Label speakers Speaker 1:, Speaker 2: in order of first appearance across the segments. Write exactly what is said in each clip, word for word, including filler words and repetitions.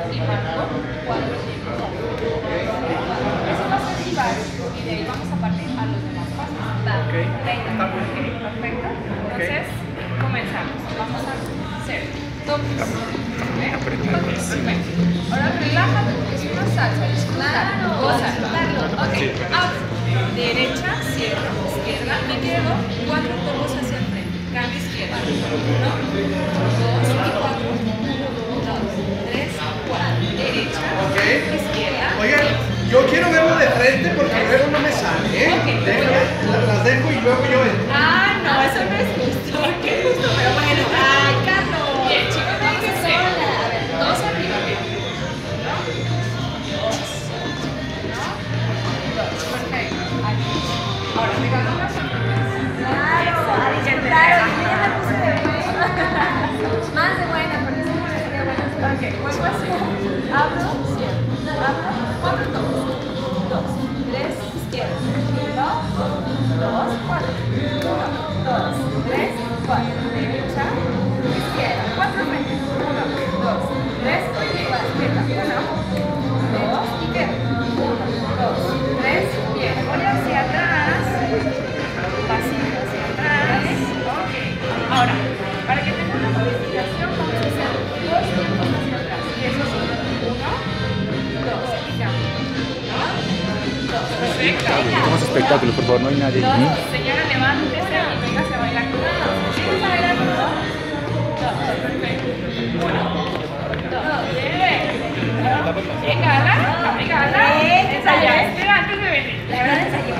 Speaker 1: y marco cuatro tiempos. Eso va a ser mi base y de ahí vamos a partir a los demás pasos.
Speaker 2: Okay.
Speaker 1: Venga, okay, perfecto. Entonces, comenzamos. Vamos a hacer toques. ¿Okay? Perfecto. Ahora relájate porque es una salsa. Disfrutar, gozar. Ok, abre. Derecha, cierra, izquierda, me quedo. Cuatro toques hacia el frente. Cambio izquierda. Uno, dos y cuatro. Uno, dos, tres, cuatro. Derecha,
Speaker 2: okay.
Speaker 1: Izquierda.
Speaker 2: Oigan, yo quiero verlo de frente porque luego no me sale, ¿eh?
Speaker 1: Okay.
Speaker 2: Déjame, las dejo y luego yo entro.
Speaker 1: Ah, no, eso no es justo. Qué justo, pero bueno. Ay, Carlos. Bien, chicos, vamos a hacer. A ver, dos arriba, bien. ¿No? Dos. ¿No? Dos. Perfecto. Aquí. Ahora, me ganó una sonrisa.
Speaker 3: Claro, a disfrutar. Yo ya me puse de buena. Más de buena, porque eso no sería buena.
Speaker 1: Ok, vuelvo a hacer. Abro, cierro. Abro, cuatro toques. Dos, tres, izquierda. Uno, dos, cuatro. Uno, dos, tres, cuatro. Derecha, izquierda. Cuatro frente. Uno, dos, tres, izquierda. Uno, dos, izquierda. Uno, dos, tres, bien. Voy hacia atrás. Pasito hacia atrás. Ok. Ahora, para que tengan una modificación, vamos a hacer dos tiempos hacia atrás. Y eso son uno, dos, y cambio. Uno, dos. Perfecto.
Speaker 4: Vamos a espectáculo, por favor, no hay nadie.
Speaker 1: Dos. Señora, levántese y véngase a bailar con nosotros. ¿Quieres a bailar con nosotros? Dos. Perfecto. Uno, dos. Bien. Venga, gala. Venga, gala. Ensaya. Espera antes de venir.
Speaker 3: La verdad ensayé.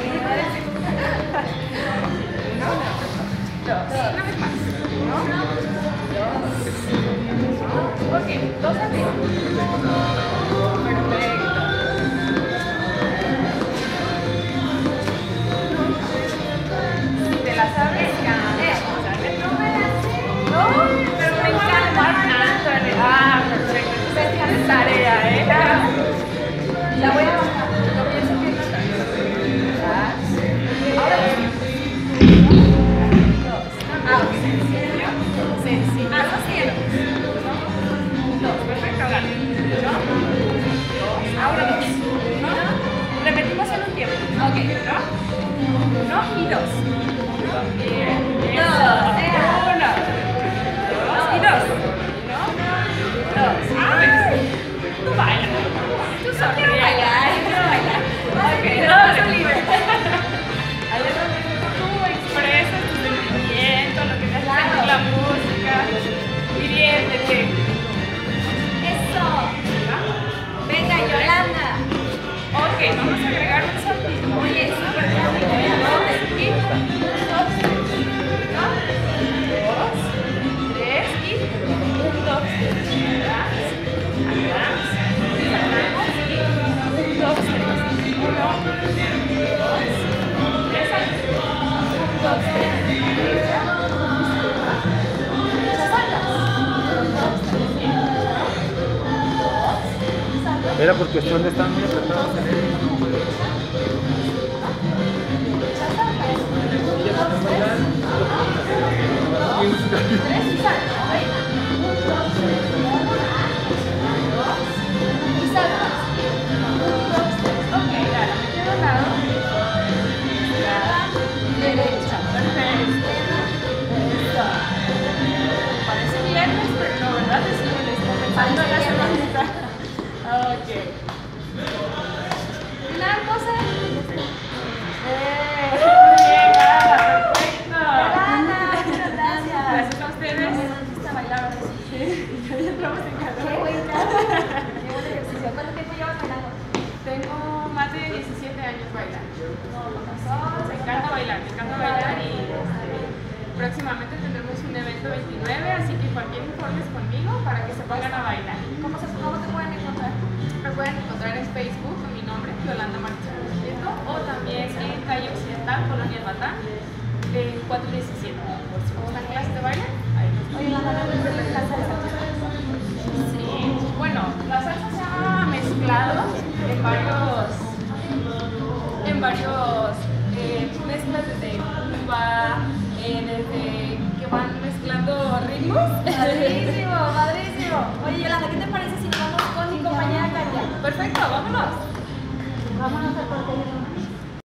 Speaker 1: Uno, dos. Una vez más. Uno, dos. Ok, dos arriba. Perfecto. Si te la sabes, cambia. No me la sé. No, pero me encanta tanto. Ah, perfecto. Entonces tienes tarea, ¿eh? La voy a bajar. Yo pienso que no está. Ahora sí. Ah, ok. Sencillo. Sencillo. Ah, no quiero. Uno, dos. Perfecto, gana. Uno, dos. Ahora dos. Uno. Repetimos en un tiempo. Ok. Uno. Uno y dos. Uno. Bien. Dos. Uno. Dos y dos. Uno. Dos. Ah, tú bailas. Tú solo quieres bailar. Yo quiero bailar. Ok. Dos son libres. Ahí es donde tú expresas tu sentimiento, lo que te hace sentir la música. Diviértete.
Speaker 3: Eso. Venga, Yolanda.
Speaker 1: Ok, vamos a agregar un saltito.
Speaker 3: Oye, súper rápido.
Speaker 1: Y dos, uno, dos, tres y un, dos, atrás, atrás, saltamos y un, dos, tres, uno, dos, tres, un, dos, tres,
Speaker 4: Era por cuestión de estar muy apretados.
Speaker 1: derecha, perfecto. Parece viernes, pero no, ¿verdad? Es lunes, comenzando la semana. Ok. Una cosa. ¡Eh! Bien, Ana, perfecto.
Speaker 3: Gracias.
Speaker 1: Gracias a ustedes.
Speaker 3: Está bailando.
Speaker 1: Sí, ya entramos en calor.
Speaker 3: Qué buena. Qué buen ejercicio. ¿Cuánto tiempo llevas bailando?
Speaker 1: Tengo más de diecisiete años bailando.
Speaker 3: No, con razón.
Speaker 1: Me encanta bailar, me encanta bailar y este, próximamente tendremos un evento veintinueve, así que cualquier informe es conmigo para que se pongan a bailar.
Speaker 3: ¿Cómo, se, ¿Cómo te pueden encontrar?
Speaker 1: Me pueden encontrar en Facebook con mi nombre, Yolanda Martínez Prieto, o también en Calle Occidental, Colonia El Batán, en cuatro diecisiete. Por si gustan clases de baile, ahí nos
Speaker 3: Oye, la mano de la salsa.
Speaker 1: Sí, bueno, la salsa se ha mezclado en varios, en varios eh, mezclas desde rumba, eh, desde que van mezclando ritmos.
Speaker 3: Padrísimo, padrísimo. Oye, Yolanda, ¿qué te parece si nos vamos con
Speaker 1: vámonos.
Speaker 3: Vámonos a